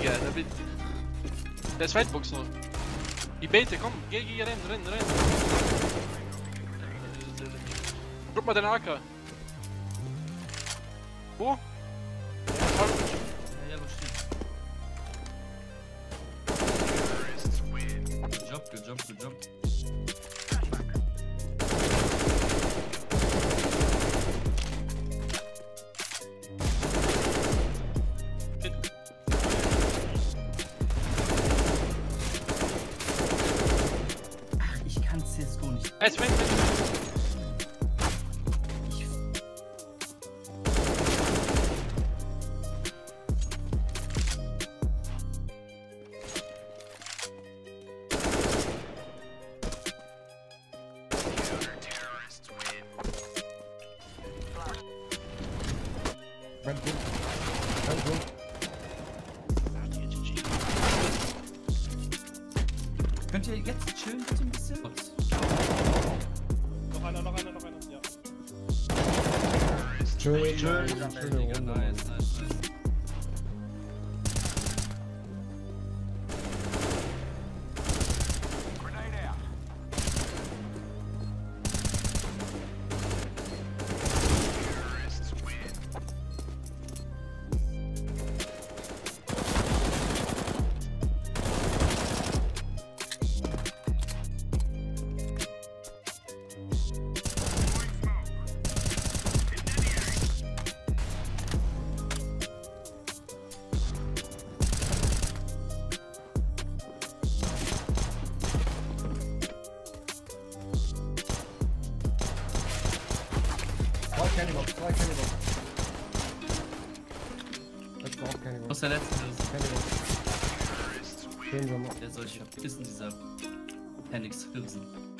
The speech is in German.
Digga, der ist Whitebox noch. Die Bete, komm, geh, renn. Drück mal deine AK. Wo? Ja, wo steht? Good job. Ach, ich kann Csgo nicht. Jetzt wenn. Könnt ihr jetzt chillen bitte ein bisschen? Noch einer, ja. Schön. Nice. Candybox. Letzte auch Candybox. Was der letzte ist? Candybox. Schön, Der solche Pissen, dieser Panics Hilsen.